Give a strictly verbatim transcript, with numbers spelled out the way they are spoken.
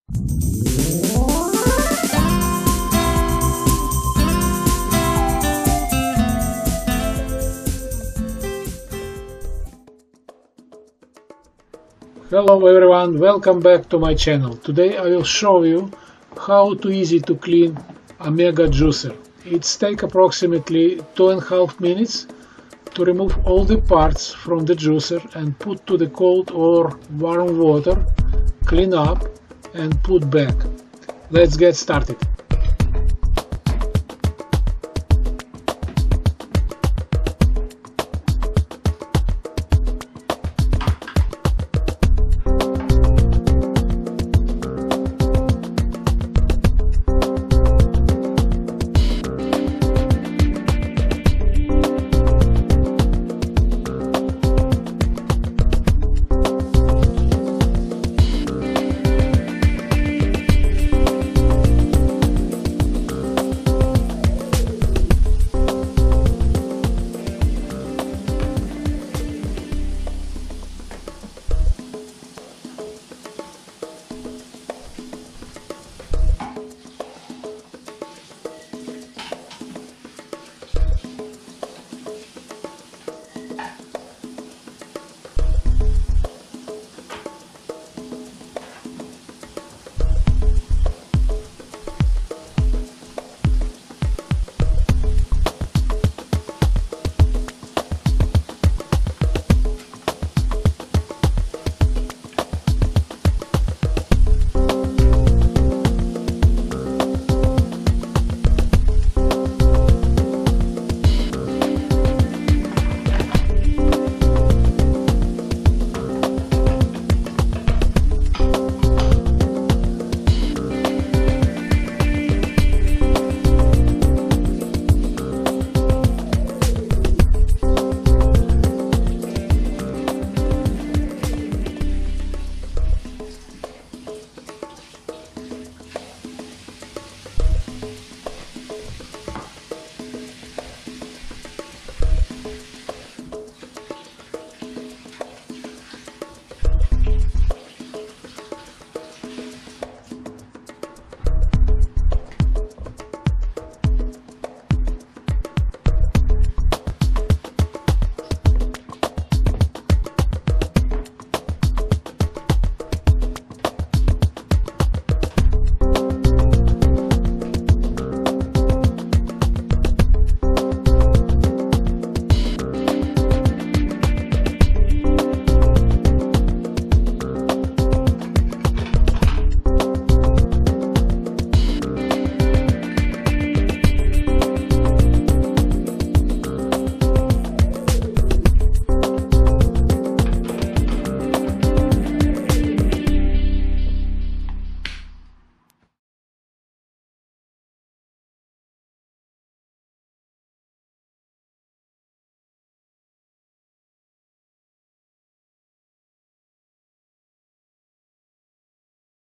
Hello everyone, welcome back to my channel. Today I will show you how to easy to clean a Mega Juicer. It's take approximately two and a half minutes to remove all the parts from the juicer and put to the cold or warm water, clean up and put back. Let's get started.